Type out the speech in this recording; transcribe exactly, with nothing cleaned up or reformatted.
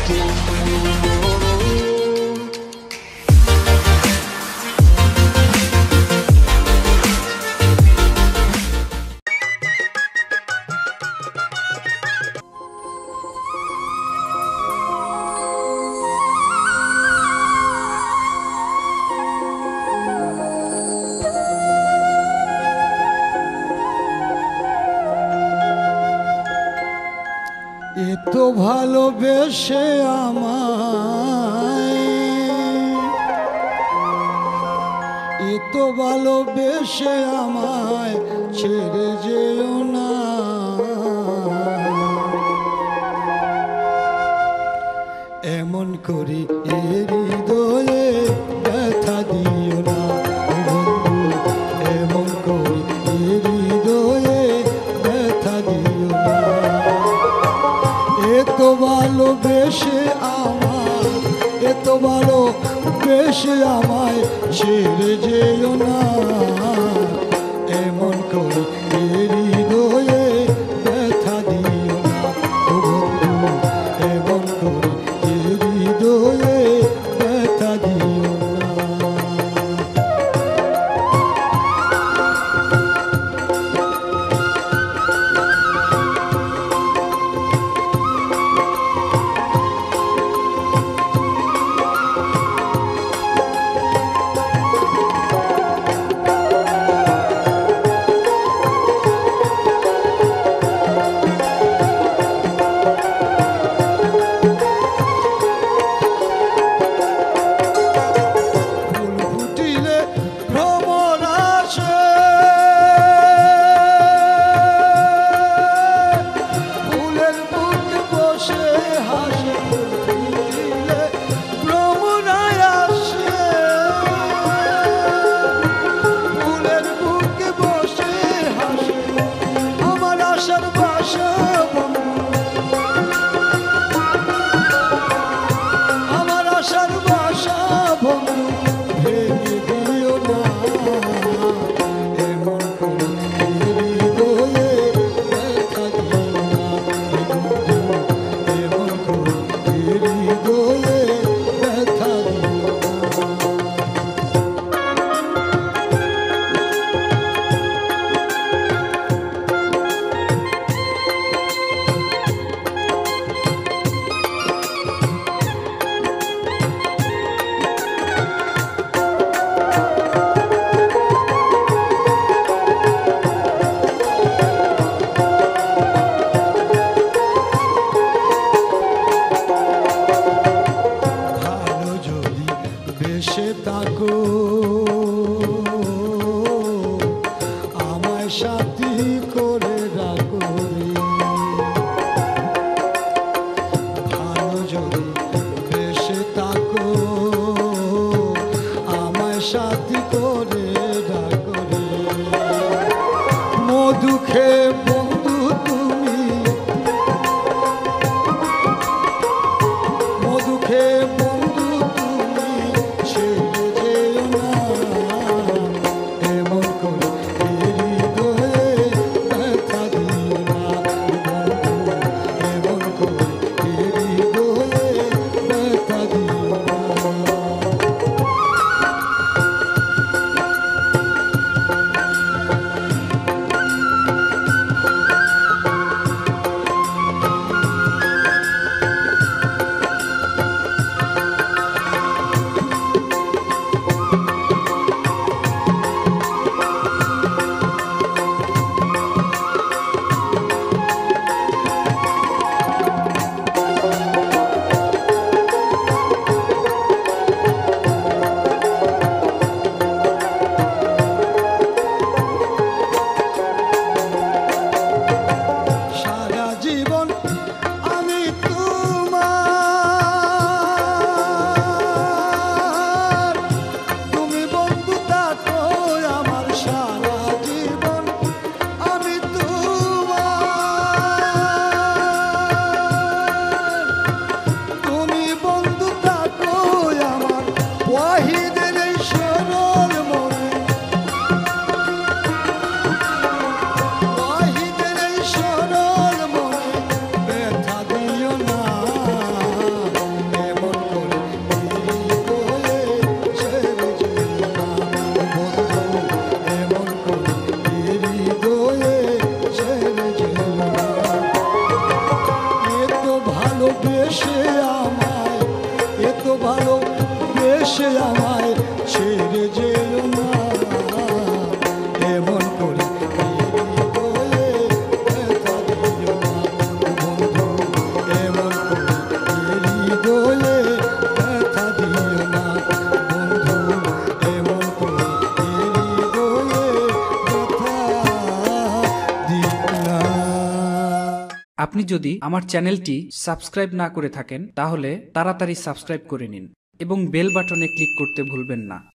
এতো ভালোবেসে আমায়, এতো ভালোবেসে আমায় ছেড়ে যেও না, এমন করি এ হৃদয়ে ব্যথা দিও না বন্ধু, এমন করি এ হৃদয়ে ব্যথা দিও না। এতো ভালোবেসে আমায়, এতো ভালোবেসে আমায় ছেড়ে যেও না, এমন করে হৃদয়ে ব্যথা দিও না বন্ধু, এমন করে হৃদয়ে ব্যথা দিও না। আমায় সাথী করে রাখো রে, ভালো যদি বেশে থাকো আমায় সাথী করে রাখো রে, মধু খেয়ে বন্ধু তুমি, মধু খেয়ে বন্ধু তুমি ছেড়ে যেও না, এমন করে হৃদয়ে ব্যথা দিও না বন্ধু, এমন করে হৃদয়ে ব্যথা দিও না। আপনি যদি আমার চ্যানেলটি সাবস্ক্রাইব না করে থাকেন তাহলে তাড়াতাড়ি সাবস্ক্রাইব করে নিন এবং বেল বাটনে ক্লিক করতে ভুলবেন না।